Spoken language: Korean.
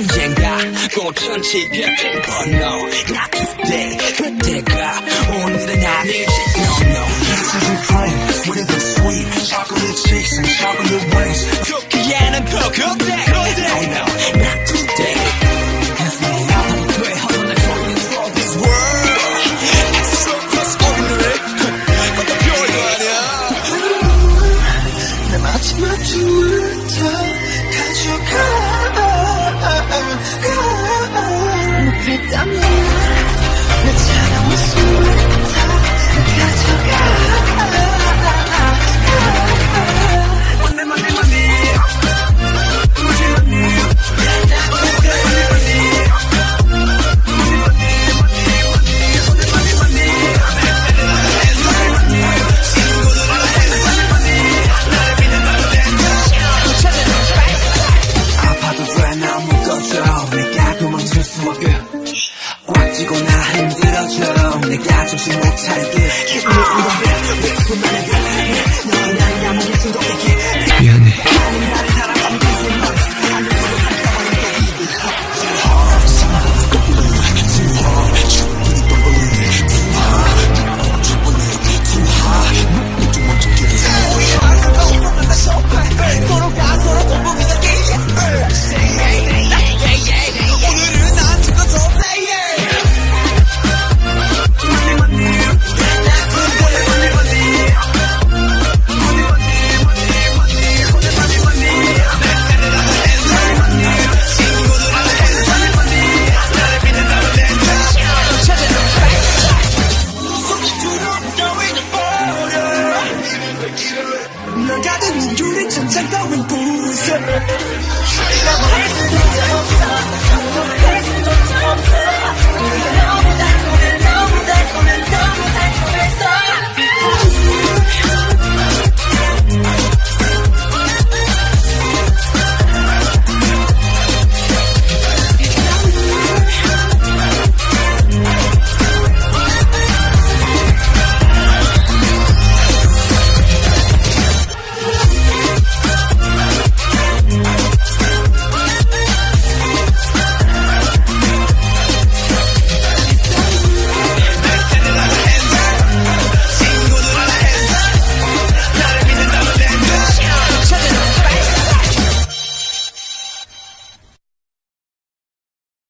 언젠가 꽃은 지겠지 But no, not today. 그때가 오늘은 아니지. No, no. This is your dream, sweet and sweet. Chocolate cheeks and chocolate wings. 쿠키에는 코코대. I know, not today. As me out of the how I'm falling for this world. It's so close 오늘은 어떤 별거 아니야. 내 마지막 주부터 가져가. 높이 땀나 내 차가운 숨부터 가져가. Money, money, money. Money, money. 아파도 돼 나 묶어줘. 내가 도망칠 수 없게 꽉 쥐고 나 흔들어줘. 내가 정신 못 차리게 미안해. 서로가 서로 공범이다. 오늘은 안 죽어도 널 가든 인줄이 천장 따윈 부서.